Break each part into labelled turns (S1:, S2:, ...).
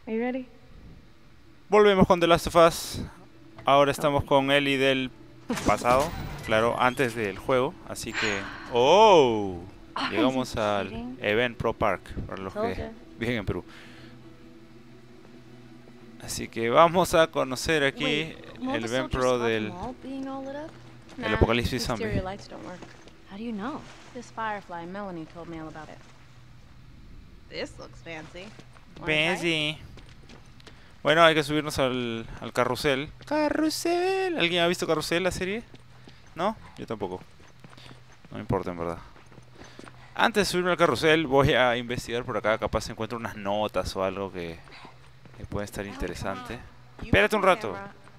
S1: Are you ready?
S2: Volvemos con The Last of Us. Ahora estamos con Ellie del pasado, claro, antes del juego, así que... ¡Oh! Llegamos al Event Pro Park, para los que viven en Perú. Así que vamos a conocer aquí el Event Pro del Apocalipsis Zombie.
S1: How do you know? This Firefly Melanie told me all about it. This looks fancy.
S2: Fancy. Bueno, hay que subirnos al carrusel. ¡Carrusel! ¿Alguien ha visto Carrusel, la serie? ¿No? Yo tampoco. No me importa, en verdad. Antes de subirme al carrusel, voy a investigar por acá. Capaz encuentro unas notas o algo que puede estar interesante. Espérate un rato.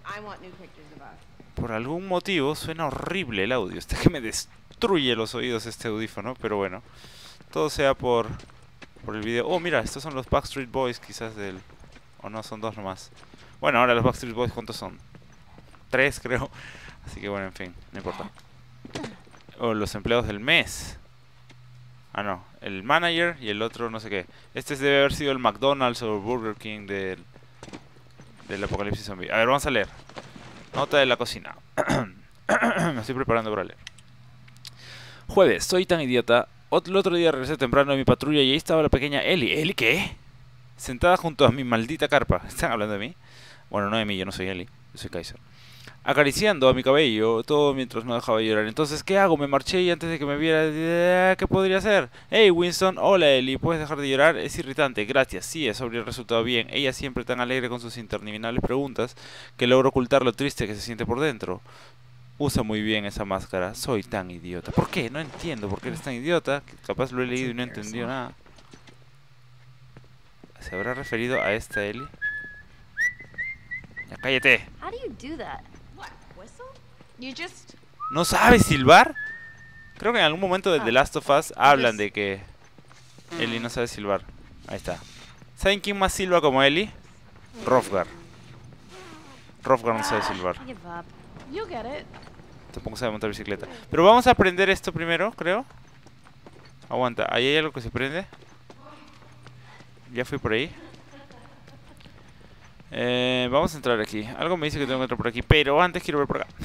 S2: Por algún motivo suena horrible el audio. Está que me destruye los oídos este audífono. Pero bueno, todo sea por el video. Oh, mira, estos son los Backstreet Boys quizás del... O no, son dos nomás. Bueno, ahora los Backstreet Boys, ¿cuántos son? 3 creo. Así que bueno, en fin, no importa. O los empleados del mes. Ah, no, el manager y el otro no sé qué. Este debe haber sido el McDonald's o Burger King del Apocalipsis Zombie. A ver, vamos a leer. Nota de la cocina. Me estoy preparando para leer. Jueves, soy tan idiota. El otro día regresé temprano de mi patrulla y ahí estaba la pequeña Ellie. ¿Ellie qué? Sentada junto a mi maldita carpa. ¿Están hablando de mí? Bueno, no de mí, yo no soy Ellie. Yo soy Kaiser. Acariciando a mi cabello, todo mientras no dejaba de llorar. Entonces, ¿qué hago? Me marché y antes de que me viera, ¿qué podría hacer? Hey, Winston, hola Ellie, ¿puedes dejar de llorar? Es irritante, gracias. Sí, eso habría resultado bien. Ella siempre tan alegre con sus interminables preguntas que logro ocultar lo triste que se siente por dentro. Usa muy bien esa máscara. Soy tan idiota. ¿Por qué? No entiendo por qué eres tan idiota. Capaz lo he leído y no he entendido nada. ¿Se habrá referido a esta Ellie? Ya cállate. ¿No sabes silbar? Creo que en algún momento de The Last of Us hablan de que Ellie no sabe silbar. Ahí está. ¿Saben quién más silba como Ellie? Hrofgar. Hrofgar no sabe silbar. Tampoco sabe montar bicicleta. Pero vamos a aprender esto primero, creo. Aguanta, ¿ahí hay algo que se prende? Ya fui por ahí. Vamos a entrar aquí. Algo me dice que tengo que entrar por aquí, pero antes quiero ver por acá.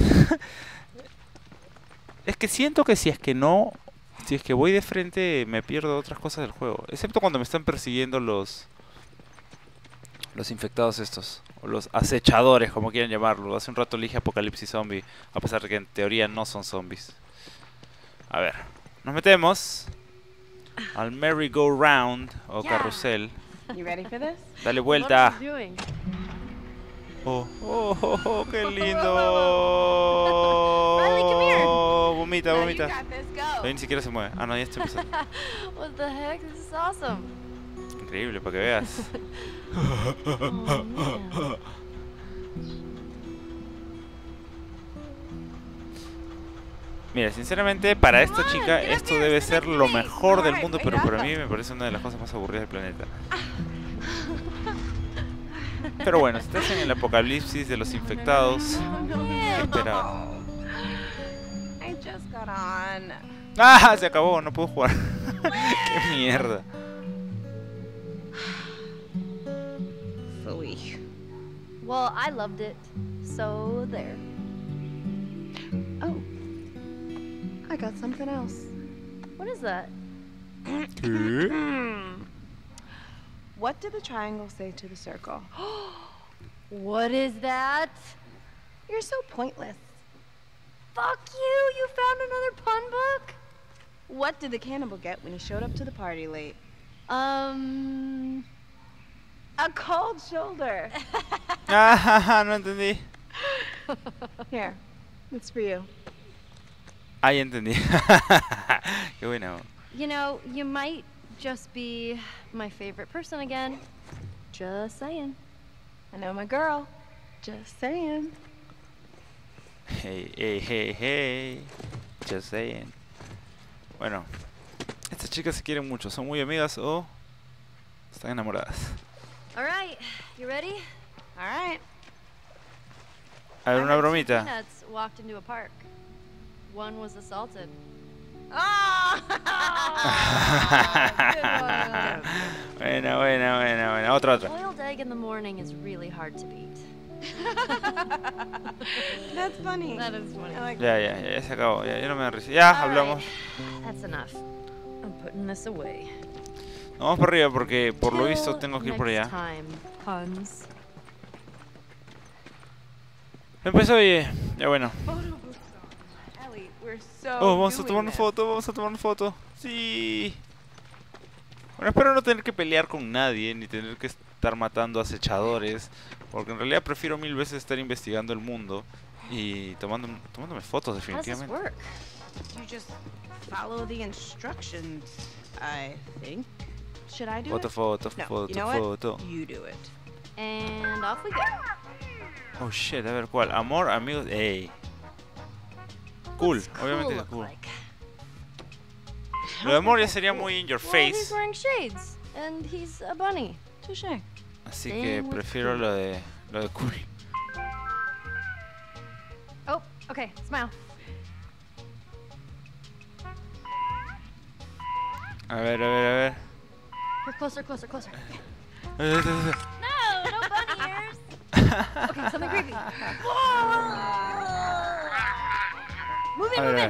S2: Es que siento que si es que voy de frente me pierdo otras cosas del juego. Excepto cuando me están persiguiendo los infectados estos. O los acechadores, como quieran llamarlo. Hace un rato elige Apocalipsis Zombie, a pesar de que en teoría no son zombies. A ver, nos metemos al merry-go-round o carrusel. Dale vuelta. Oh, oh, oh, oh, qué lindo. Vomita, vomita. Ahí ni siquiera se mueve. Ah, no, ya está empezando. Increíble, para que veas. Mira, sinceramente, para esta chica esto debe ser lo mejor del mundo, pero para mí me parece una de las cosas más aburridas del planeta. Pero bueno, estás en el apocalipsis de los infectados. ¿Qué esperabas? ¡Ah! Se acabó, no puedo jugar. ¡Qué mierda!
S1: Well, I loved it, so there. Oh, I got something else. What is that?
S2: ¿Qué?
S3: What did the triangle say to the circle?
S1: What is that?
S3: You're so pointless.
S1: Fuck you! You found another pun book?
S3: What did the cannibal get when he showed up to the party late?
S1: A cold shoulder.
S2: Ah, no entendí.
S3: Here, it's for you.
S2: Ah, ya entendí. Qué bueno.
S1: You know, you might just be my favorite person again. Just saying.
S3: I know my girl. Just saying.
S2: Hey, hey, hey, hey. Just saying. Bueno, estas chicas se quieren mucho. ¿Son muy amigas o están enamoradas?
S1: All right, you ready?
S3: All right.
S2: A ver, una bromita.
S1: Peanuts walked into a park. One was assaulted.
S3: Oh!
S2: Buena, buena, buena, buena. Otra, otra.
S1: Boiled egg
S4: egg in the morning is really hard to beat.
S3: That's funny.
S4: That is funny.
S3: I like
S2: Ya se acabó. Ya no me da risa. Ya, hablamos.
S4: That's enough. I'm putting this away.
S2: Vamos por arriba porque por lo visto
S4: Till
S2: tengo que ir por
S4: next
S2: allá.
S4: time, puns.
S2: Empezó, oye. Ya bueno.
S3: Ellie, we're so
S2: Oh, vamos a
S3: doing
S2: tomar una
S3: this.
S2: foto, vamos a tomar una foto. Sí. Bueno, espero no tener que pelear con nadie, ni tener que estar matando acechadores, porque en realidad prefiero mil veces estar investigando el mundo y tomándome fotos
S4: How does this
S2: definitivamente.
S4: work?
S3: You just follow the instructions, I think. Should I do
S2: Foto,
S3: it?
S2: foto,
S3: No,
S2: foto,
S3: you know what?
S2: foto.
S3: You do it.
S4: And off we go.
S2: Oh shit, a ver cuál. Amor, amigos, ey. Cool,
S4: What's
S2: obviamente
S4: look
S2: cool.
S4: like?
S2: Lo de amor ya sería muy in your
S4: Well, he's
S2: face,
S4: wearing shades, and he's a bunny.
S3: Touché.
S2: así
S4: Same
S2: que
S4: with
S2: prefiero
S4: cool.
S2: lo de cool.
S4: Oh, okay, smile.
S2: A ver, a ver, a ver.
S4: Here, closer, closer, closer.
S2: A ver, a ver.
S4: No, no bunny ears. Okay, something creepy. Move in,
S2: A ver,
S4: move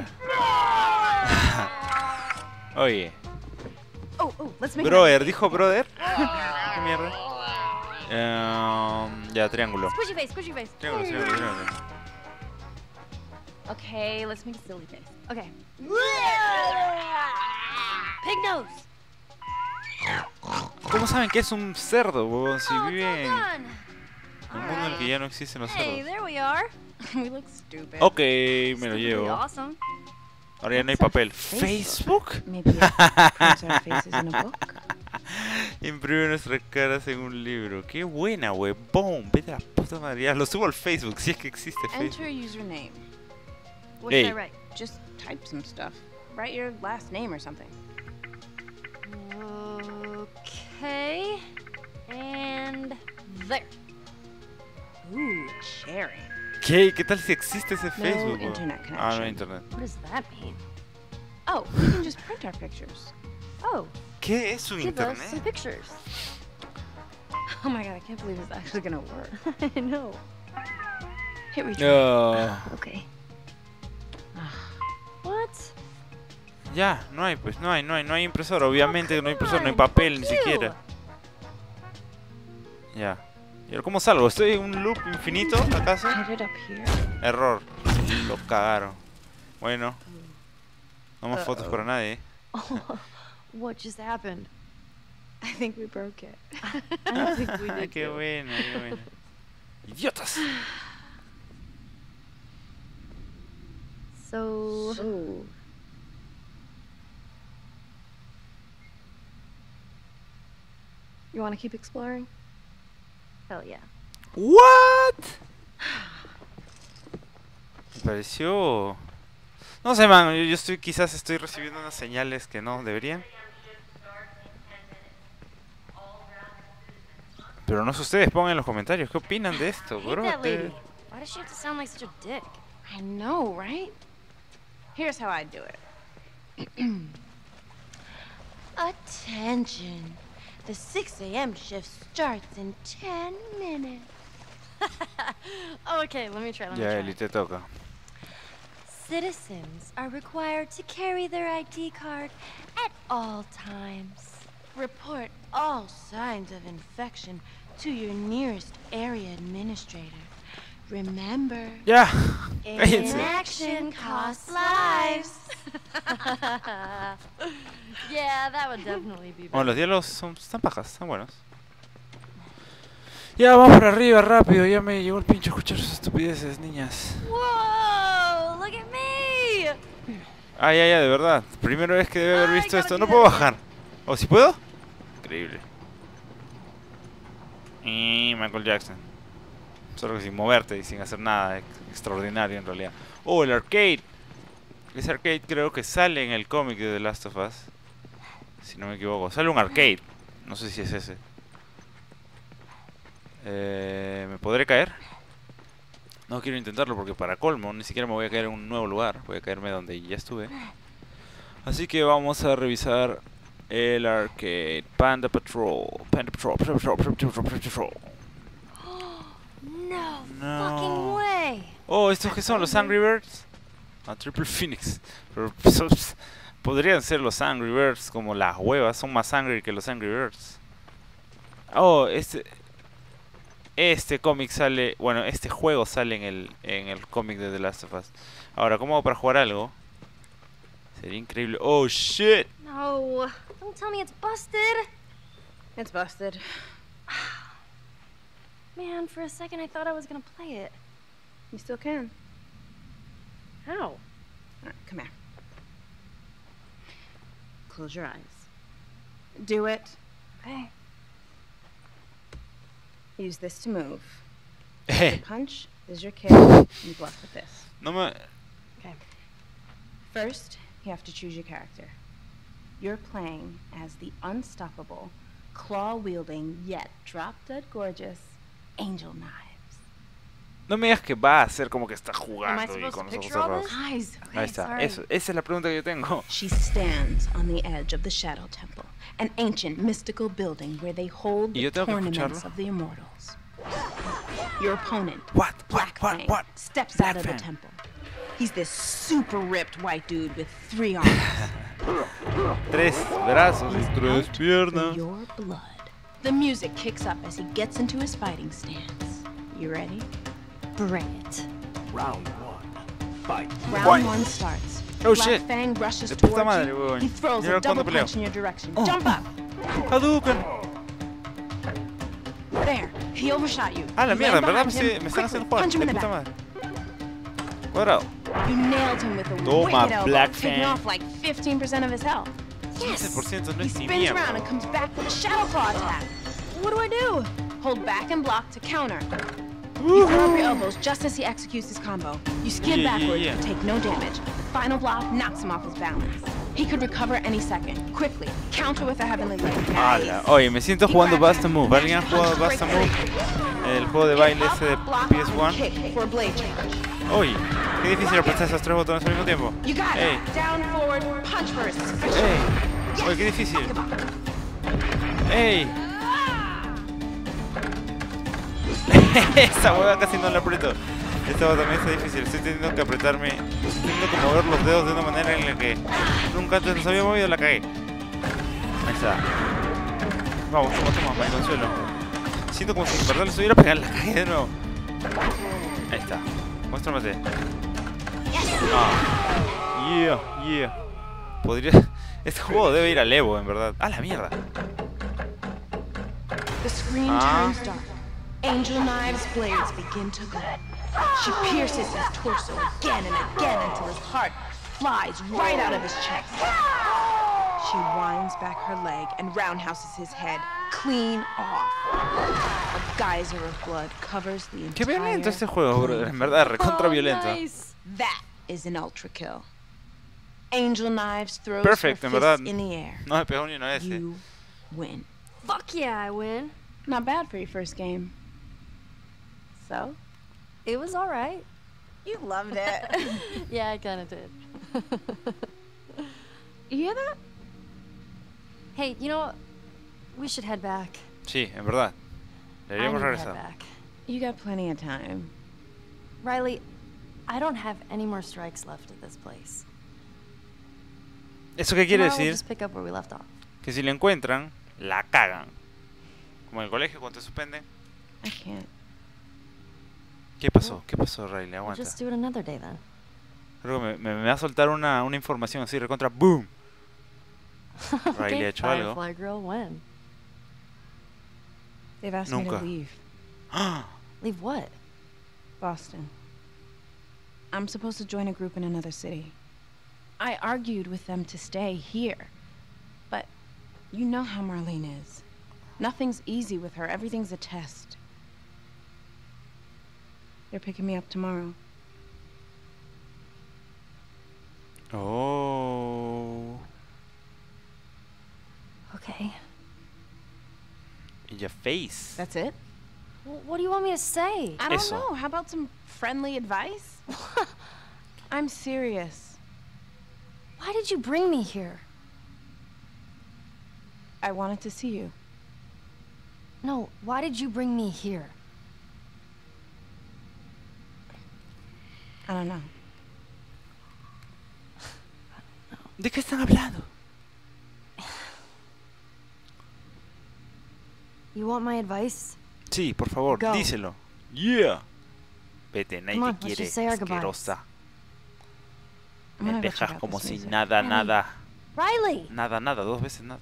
S2: a
S4: in.
S2: ver. Oye,
S3: Oh, let's make
S2: brother, dijo brother. ¿Qué mierda? Ya, triángulo.
S4: Squishy face, squishy face.
S2: Triángulo, triángulo, triángulo.
S1: Okay, let's make a silly face.
S4: Okay. Pig nose.
S2: ¿Cómo saben que es un cerdo, huevón? Si
S4: Oh, it's
S2: vive en
S4: all done.
S2: un mundo en el que ya no existen los
S4: Hey,
S2: cerdos.
S4: there we are.
S1: We look stupid.
S2: Ok, me lo
S4: Stupidly
S2: llevo.
S4: awesome.
S2: Ahora ya no hay
S1: What's a
S2: papel.
S1: Facebook?
S2: ¿Facebook?
S1: Maybe it puts our faces in a book.
S2: Imprime nuestras caras en un libro. Qué buena, huevón. Vete a la puta madre. Ya, lo subo al Facebook, si es que existe Facebook.
S1: Enter username.
S3: What
S2: Hey.
S3: should I write?
S1: Just type some stuff. Write your last name or something.
S4: Okay. And there.
S1: Ooh, sharing.
S2: ¿Qué? ¿Qué tal si existe ese
S1: No
S2: Facebook? huevón?
S1: internet
S2: Ah, no
S1: connection.
S2: hay internet.
S4: What does that mean?
S1: Oh, we can just print our pictures.
S4: Oh,
S2: ¿Qué es un
S4: give us some
S2: internet?
S4: pictures.
S1: Oh my god, I can't believe it's actually gonna work.
S4: I know.
S1: Here we go.
S2: No.
S4: Okay. What?
S2: Ya, no hay, pues, no hay impresora. Obviamente
S4: Oh,
S2: no hay impresora, no hay
S4: come on,
S2: papel ni
S4: fuck you.
S2: siquiera. Ya. ¿Y ahora cómo salgo? ¿Estoy en un loop infinito, acaso?
S1: Hit it up here.
S2: Error. Lo cagaron. Bueno. No más fotos para nadie.
S4: What just happened?
S1: I think we broke it.
S4: I think we
S2: Ay,
S4: did
S2: qué
S4: too.
S2: bueno, qué bueno. ¡Idiotas!
S4: So,
S1: Oh. You want to keep exploring?
S4: hell yeah.
S2: ¿What? Me pareció... No sé, man, yo quizás estoy recibiendo unas señales que no deberían. Pero no sé ustedes, pongan en los comentarios, ¿qué opinan de esto,
S4: I hate that
S2: brother?
S4: lady. Why does she have to sound like such a dick?
S1: I know, right?
S3: Here's how I do it. Attention. The 6 a.m. shift starts in 10 minutes.
S4: Oh, okay, let me try.
S2: Ya, Eli, te toca.
S3: Citizens are required to carry their ID card at all times. Report all signs of infection to your nearest area administrator. Remember,
S2: ¡Ya! Cállense.
S3: inaction costs lives.
S4: Yeah, that would definitely be
S2: Bueno,
S4: better.
S2: los diálogos están pajas, están buenos. Ya, vamos para arriba, rápido. Ya me llegó el pincho escuchar sus estupideces, niñas.
S4: Whoa, look at me!
S2: Ah, ya, de verdad. Primera vez que debe haber
S4: Ay,
S2: visto
S4: gotta
S2: esto.
S4: do
S2: ¿No
S4: that
S2: puedo
S4: again.
S2: bajar? ¿O si puedo? Increíble. Y Michael Jackson. Solo que sin moverte y sin hacer nada extraordinario en realidad. Oh, el arcade. Ese arcade creo que sale en el cómic de The Last of Us. Si no me equivoco. Sale un arcade. No sé si es ese. ¿Me podré caer? No quiero intentarlo porque para colmo ni siquiera me voy a caer en un nuevo lugar. Voy a caerme donde ya estuve. Así que vamos a revisar El arcade. Panda Patrol. Panda Patrol. Panda Patrol. Panda Patrol. Panda Patrol.
S4: No,
S2: No.
S4: fucking way.
S2: Oh, ¿estos qué son? ¿Los Angry Birds? Ah, Triple Phoenix. Pero podrían ser los Angry Birds como las huevas. Son más angry que los Angry Birds. Oh, este cómic sale... Bueno, este juego sale en el cómic de The Last of Us. Ahora, ¿cómo hago para jugar algo? Sería increíble. Oh, shit.
S4: No, don't tell me it's busted.
S1: It's busted.
S4: Man, for a second I thought I was gonna play it.
S1: You still can.
S4: How?
S1: All right, come here. Close your eyes. Do it.
S4: Okay.
S1: Use this to move.
S2: Eh,
S1: Your punch is your kick. You bluff with this.
S2: no me...
S4: Okay.
S1: First, you have to choose your character. You're playing as the unstoppable, claw-wielding, yet drop-dead gorgeous Angel Knives.
S2: No me digas que va a hacer como que está
S4: Am I
S2: jugando y
S4: supposed
S2: con
S4: to
S2: los ojos
S4: picture all
S2: cerrados.
S4: this?
S1: Eyes.
S2: Ahí está.
S4: sorry.
S2: Esa es la pregunta que yo tengo.
S1: She stands on the edge of the Shadow Temple, an ancient mystical building where they hold
S2: ¿Y
S1: the
S2: yo tengo que
S1: tournaments
S2: escucharlo?
S1: of the immortals. Your opponent, Black Fang,
S2: What?
S1: steps out of the
S2: Black Fang.
S1: temple. He's this super ripped white dude with 3 arms.
S2: 3 brazos y
S1: He's
S2: 3
S1: out for
S2: piernas.
S1: your blood. The music kicks up as he gets into his fighting stance. You ready?
S4: Bring it.
S5: Round 1. Fight.
S1: Round 1 starts.
S2: Oh,
S1: Black
S2: shit.
S1: Fang rushes
S2: De puta
S1: towards
S2: madre,
S1: you.
S2: huevón.
S1: He throws
S2: ¿Y
S1: a
S2: ahora
S1: double
S2: cuándo peleo?
S1: punch in your direction.
S2: Oh.
S1: Jump up.
S2: Hadouken.
S1: There. He overshot you.
S2: Ah, la
S1: You
S2: mierda,
S1: land
S2: en verdad
S1: behind him.
S2: me están haciendo
S1: Quickly,
S2: jugar.
S1: punch him
S2: De
S1: in the
S2: puta
S1: back.
S2: madre. Cuadrado.
S1: You nailed him with a
S2: Toma,
S1: wicked elbow,
S2: Black
S1: taking
S2: Fang.
S1: off like 15% of his health.
S2: 15% no
S1: He
S2: es ni
S1: spins around and
S2: mierda.
S1: comes back with a Shadow Claw attack. What do? Hold back and block to counter. You throw up your elbows just as he executes his combo. You skid
S2: Yeah,
S1: backwards
S2: yeah.
S1: but take no damage. Final block knocks him off his balance. He could recover any second. Quickly, counter with a heavenly leg.
S2: Ala. Oye, me siento jugando Basta Move. ¿Alguien ha jugado Basta Move? El juego de baile ese de PS1.
S1: Kick for a blade charge.
S2: Oye, qué difícil apretar esos 3 botones al mismo tiempo.
S1: You got
S2: Ey,
S1: it. Down, forward, punch first.
S2: ey. Oye, qué difícil. Ey. Esa hueá casi no la aprieto. Esta hueá también está difícil. Estoy teniendo que apretarme. Estoy teniendo que mover los dedos de una manera en la que nunca antes los había movido, la cagué. Ahí está. Vamos, toma, consuelo. Siento como si en verdad le estuviera pegando, la cagué de nuevo. Ahí está. Muéstramate. Ah. Yeah. Podría. Este juego debe ir al Evo, en verdad. ¡Ah, la mierda!
S1: The screen
S2: Ah.
S1: turns dark. Angel Knives' blades begin to glow. She pierces his torso again and again until his heart flies right out of his chest. She winds back her leg and roundhouses his head clean off. A geyser of blood covers the
S2: ¡Qué
S1: entire
S2: violento este juego, bro! En verdad, recontra violento.
S4: Nice.
S1: That is an ultra kill. Angel Knives throws
S2: Perfect,
S1: her
S2: en verdad.
S1: fist in the air.
S2: No me pegó ni una vez,
S1: You win.
S4: Fuck yeah, I win.
S1: Not bad for your first game. So?
S4: It was alright.
S1: You loved it.
S4: Yeah, I kinda did.
S1: You hear that?
S4: Hey, you know what? We should head back.
S2: Sí, en verdad.
S4: I
S2: Deberíamos
S4: need to head
S2: regresar.
S4: back.
S1: You got plenty of time.
S4: Riley, I don't have any more strikes left at this place.
S2: ¿Eso qué quiere
S4: Tomorrow we'll
S2: decir?
S4: just pick up where we left off.
S2: Que si la encuentran, la cagan. Como en el colegio cuando te suspenden.
S1: I can't.
S2: ¿Qué pasó? ¿Qué pasó, Riley?
S4: We'll
S2: Aguanta.
S4: just do it another day then.
S2: Creo que me va a soltar una información así, recontra ¡boom! Riley ha hecho algo.
S4: Firefly Girl, when?
S1: They've asked me
S2: Nunca.
S1: to leave
S2: ¡Ah!
S4: Leave what?
S1: Boston. I'm supposed to join a group in another city. I argued with them to stay here. But you know how Marlene is. Nothing's easy with her. Everything's a test. They're picking me up tomorrow.
S2: Oh.
S4: Okay.
S2: In your face.
S1: That's it?
S4: What do you want me to say?
S1: I don't
S2: Eso.
S1: know. How about some friendly advice? I'm serious.
S4: Why did you bring me here?
S1: I wanted to see you.
S4: No, why did you bring me here?
S1: I don't know.
S2: ¿De qué están hablando?
S4: You want my advice?
S2: Sí, por favor,
S4: Go.
S2: díselo. Yeah. Vete, nadie
S4: Come on,
S2: te
S4: let's
S2: quiere,
S4: just say our goodbyes.
S2: asquerosa.
S1: I'm
S2: Me
S1: gonna go check
S2: dejas
S1: out
S2: como
S1: this
S2: si
S1: music.
S2: nada,
S4: Ellie.
S2: nada.
S4: Riley!
S2: Nada, nada, 2 veces nada.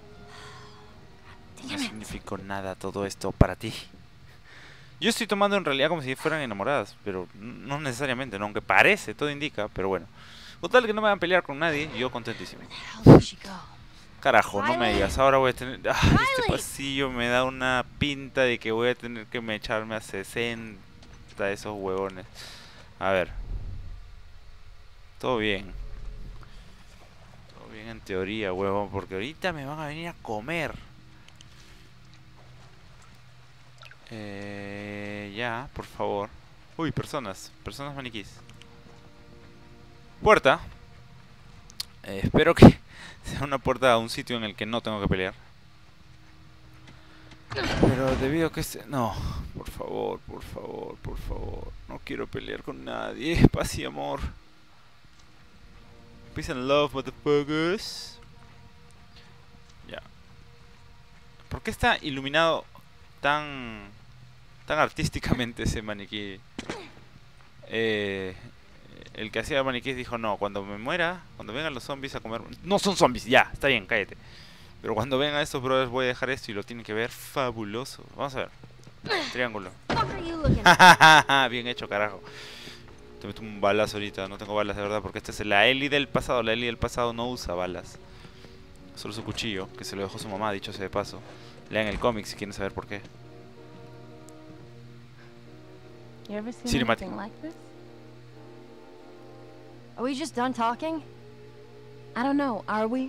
S2: No
S4: Damn it.
S2: significó nada todo esto para ti. Yo estoy tomando en realidad como si fueran enamoradas, pero no necesariamente, ¿no? Aunque parece, todo indica, pero bueno. Total que no me van a pelear con nadie y yo contentísimo.
S4: Where did she go?
S2: Carajo, no me
S4: Riley.
S2: digas, ahora voy a tener... Ay, este
S4: Riley.
S2: pasillo me da una pinta de que voy a tener que me echarme a 60 de esos huevones. A ver. Todo bien. Todo bien en teoría, huevón, porque ahorita me van a venir a comer. Ya, por favor. Uy, personas maniquís. Puerta. Espero que sea una puerta a un sitio en el que no tengo que pelear. Pero debido a que no, por favor, por favor, por favor. No quiero pelear con nadie. Paz y amor. Peace and love, motherfuckers. Ya. ¿Por qué está iluminado tan artísticamente ese maniquí? El que hacía maniquíes dijo, no, cuando me muera, cuando vengan los zombies a comer... No son zombies, ya, está bien, cállate. Pero cuando vengan estos brothers voy a dejar esto y lo tienen que ver fabuloso. Vamos a ver. Triángulo.
S4: What are you looking at?
S2: Bien hecho, carajo. Te meto un balazo ahorita, no tengo balas de verdad porque esta es la Ellie del pasado. La Ellie del pasado no usa balas. Solo su cuchillo, que se lo dejó su mamá, dicho sea de paso. Lean el cómic si quieren saber por qué.
S1: You ever seen
S2: Cinematic.
S1: anything like this?
S4: Are we just done talking?
S1: I don't know. Are we?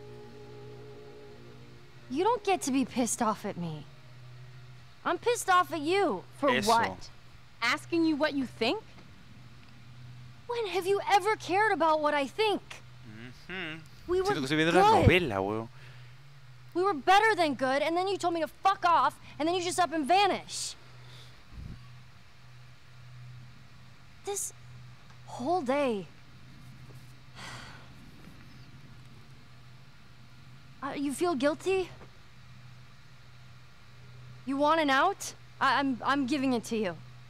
S4: You don't get to be pissed off at me. I'm pissed off at you.
S1: For
S2: Eso.
S1: what? Asking you what you think?
S4: When have you ever cared about what I think? We were
S2: Siento que estoy viendo una
S4: good.
S2: novela, weón.
S4: We were better than good, and then you told me to fuck off, and then you just up and vanish. This whole day. You feel guilty? You want an out? I'm giving it to you.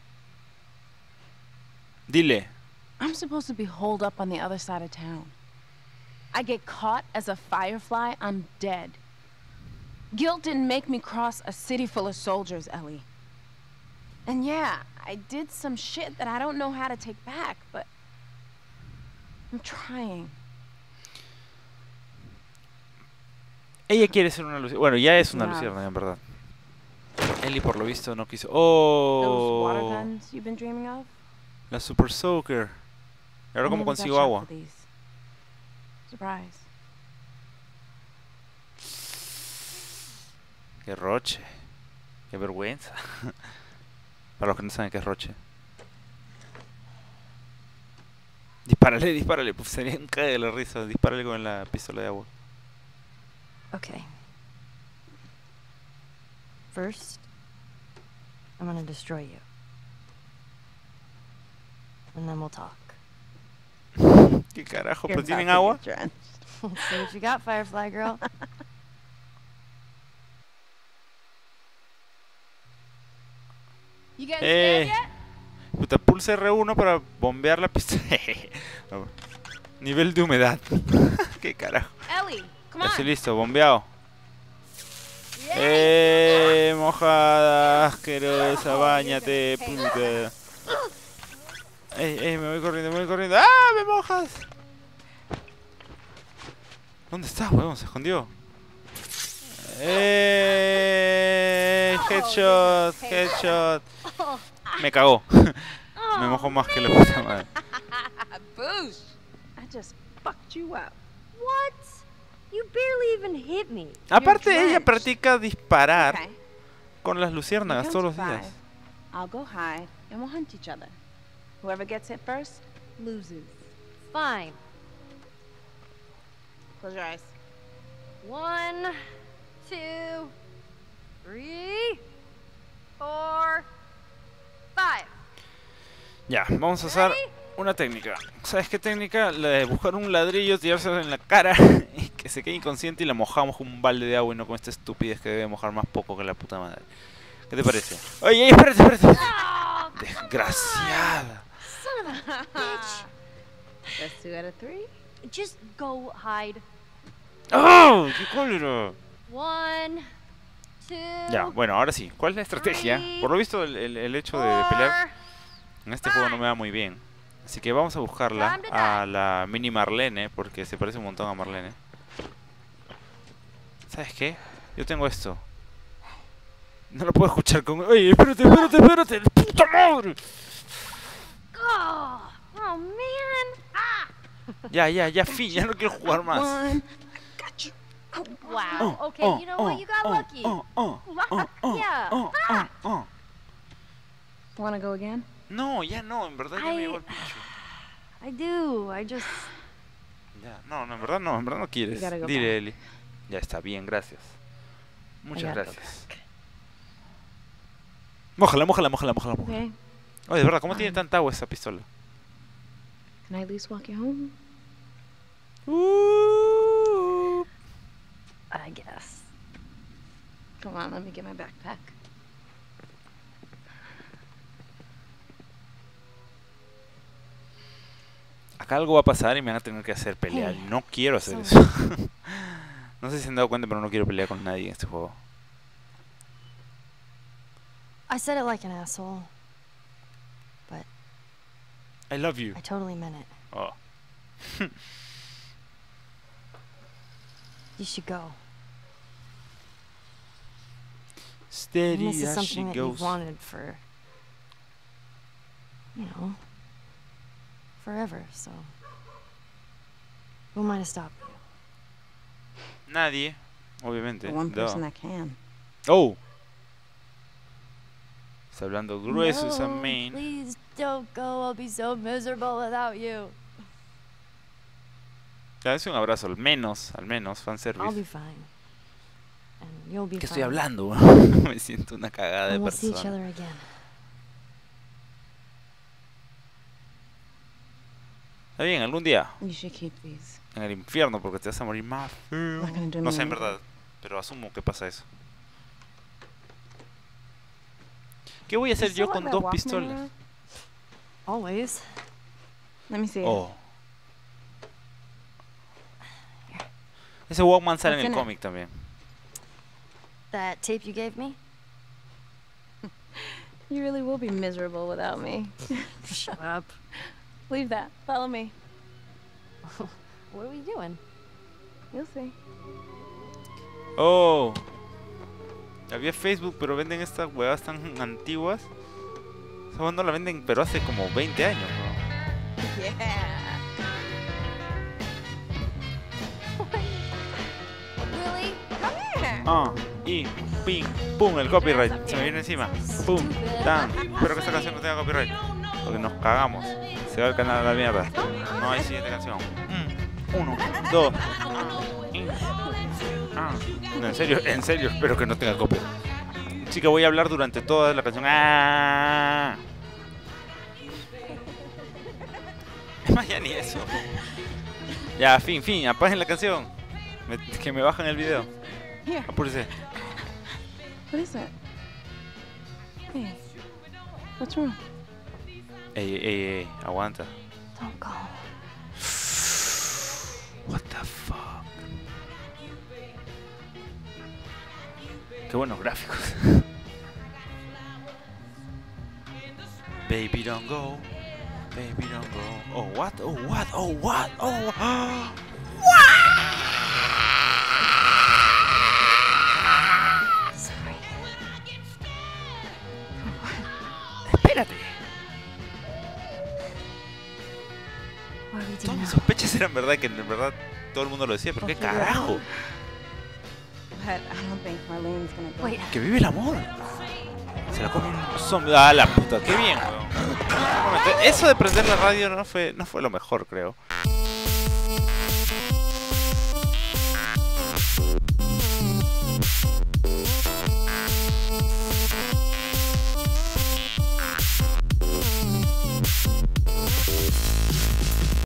S2: Dile.
S1: I'm supposed to be holed up on the other side of town. I get caught as a firefly, I'm dead. Guilt didn't make me cross a city full of soldiers, Ellie. And yeah, I did some shit that I don't know how to take back, but I'm trying.
S2: Ella quiere ser una luciérnaga. Bueno, ya es una
S1: No.
S2: luciérnaga, en verdad. Ellie, por lo visto, no quiso.
S1: Those water
S2: ¡Oh!
S1: guns you've been dreaming of?
S2: La Super Soaker. ¿Y ahora
S1: I
S2: cómo
S1: never got
S2: consigo
S1: shot
S2: agua?
S1: for these. Surprise.
S2: ¡Qué roche! ¡Qué vergüenza! Para los que no saben qué es roche. Dispárale, dispárale. Pues sería un cague de la risa. Dispárale con la pistola de agua.
S4: Okay. First, I'm gonna destroy you. And then we'll talk.
S2: ¿Qué carajo?
S1: You're
S2: ¿Pero tienen
S1: about to
S2: agua?
S1: get drenched.
S4: Let's see what you got, Firefly girl.
S1: You getting scared
S2: Eh.
S1: yet?
S2: Puta, pulsa R1 para bombear la pistola. No. Nivel de humedad. ¿Qué carajo?
S1: Ellie, come
S2: Ya estoy
S1: on.
S2: listo, bombeado. Mojada, asquerosa, bañate, puta. Me voy corriendo, me voy corriendo. ¡Ah, me mojas! ¿Dónde está, huevón? Se escondió. Headshot, headshot. Me cagó. Me mojó más que la puta madre.
S1: Boosh. I just fucked you up.
S4: What? You barely even hit me.
S2: Aparte,
S1: You're
S2: ella
S1: drenched.
S2: practica disparar
S1: Okay.
S2: con las luciérnagas
S1: You
S2: todos
S1: count
S2: los
S1: to
S2: días.
S1: 5. I'll go hide, and we'll hunt each other. Whoever gets hit first loses.
S4: Fine.
S1: Close your eyes.
S4: 1, 2, 3, 4, 5.
S2: Ya, vamos a usar una técnica. ¿Sabes qué técnica? La de buscar un ladrillo, tirárselo en la cara y que se quede inconsciente y la mojamos con un balde de agua y no con esta estupidez que debe mojar más poco que la puta madre. ¿Qué te parece? Oye, espérate, espérate. Desgraciada.
S4: Son of a bitch.
S1: That's 2 out of 3.
S4: Just go hide.
S2: ¡Oh! ¡Qué cólera!
S4: 1, 2.
S2: Ya, bueno, ahora sí. ¿Cuál es la estrategia? Por lo visto, el hecho de pelear en este juego no me va muy bien. Así que vamos a buscarla a la mini Marlene, porque se parece un montón a Marlene. ¿Sabes qué? Yo tengo esto. No lo puedo escuchar con... ¡Oye, espérate, espérate, espérate! ¡Puta madre!
S4: Oh, oh man. Ah.
S2: Ya, fin, ya no quiero jugar más.
S1: One. I got you.
S4: Wow. Okay, you know what? You got lucky. Yeah.
S1: Wanna go again?
S2: No, ya no, en verdad ya me llevo el pincho.
S4: I do. I just.
S2: Ya, no, en verdad no quieres.
S1: You gotta go
S2: Dile, Eli. Ya está bien, gracias. Muchas
S1: gotta go
S2: gracias. Mójala.
S1: Okay.
S2: Oye, de verdad, ¿cómo tiene tanta agua esa pistola?
S1: Can I at least walk you home? I guess. Come on, let me get my backpack.
S2: Acá algo va a pasar y me van a tener que hacer pelear.
S4: Hey,
S2: No quiero hacer
S4: so-
S2: eso. No sé si se han dado cuenta, pero no quiero pelear con nadie en este juego.
S4: I said it like an asshole.
S2: I love you.
S4: I totally meant it.
S2: Oh.
S4: You should go.
S2: Steady
S4: And this is
S2: as she
S4: something that you've
S2: goes.
S4: wanted for, you know, forever. So, who am I to stop you?
S2: Nadie, obviamente.
S1: The one
S2: Duh.
S1: person that can.
S2: Oh. Está hablando grueso esa
S4: No,
S2: main.
S4: please don't go. I'll be so miserable without you.
S2: Ya, es un abrazo, al menos,
S4: I'll be
S2: fanservice.
S4: fine. And you'll be
S2: ¿Qué
S4: fine.
S2: estoy hablando? Me siento una cagada de
S4: And we'll see each
S2: persona.
S4: other again.
S2: Está bien, algún día.
S1: You should keep these.
S2: En el infierno, porque te vas a morir más feo.
S1: Not gonna do
S2: No
S1: me
S2: sé en
S1: any
S2: verdad, pero asumo que pasa eso. ¿Qué voy a hacer
S1: You
S2: yo
S1: still
S2: con
S1: have
S2: dos
S1: that Walkman
S2: pistolas?
S1: around?
S4: Always.
S1: Let me see it.
S2: Oh. Ese Walkman sale
S1: What's
S2: en el
S1: in it?
S2: cómic también.
S4: That tape you gave me?
S1: You really will be miserable without me.
S4: Shut up.
S1: Leave that. Follow me.
S4: What are we doing?
S1: You'll see.
S2: Oh. Había Facebook, pero venden estas huevas tan antiguas. Esa hueá no la venden, pero hace como 20 años, ¿no?
S1: Yeah.
S4: Really?
S1: Come here.
S2: Ah, y ping, pum, el copyright. Se me viene encima. Pum, tan. Espero que esta canción no tenga copyright. Porque nos cagamos. Se va el canal a la mierda. No hay siguiente canción. 1, 2. No, en serio, espero que no tenga copyright. Así que voy a hablar durante toda la canción. ¡Ah! Es más, ya ni eso. Ya, fin, apaguen la canción. Que me bajan el video.
S1: Here.
S2: Apúrese.
S1: What is it? Hey. What's wrong?
S2: Ey, aguanta.
S4: Don't go.
S2: What the fuck. Qué buenos gráficos. Baby don't go. Baby don't go. Oh what? Oh what? Oh what? Oh.
S4: Sorry.
S2: Espérate.
S4: What are we
S2: Todas
S4: doing
S2: mis
S4: now?
S2: sospechas eran verdad, que en verdad todo el mundo lo decía, pero qué carajo.
S1: But I don't think Marlene's gonna go.
S4: Wait.
S2: Que vive el amor. Se la come un zombie. Ah, la puta, qué bien, weón. Un momento, eso de prender la radio no fue lo mejor, creo.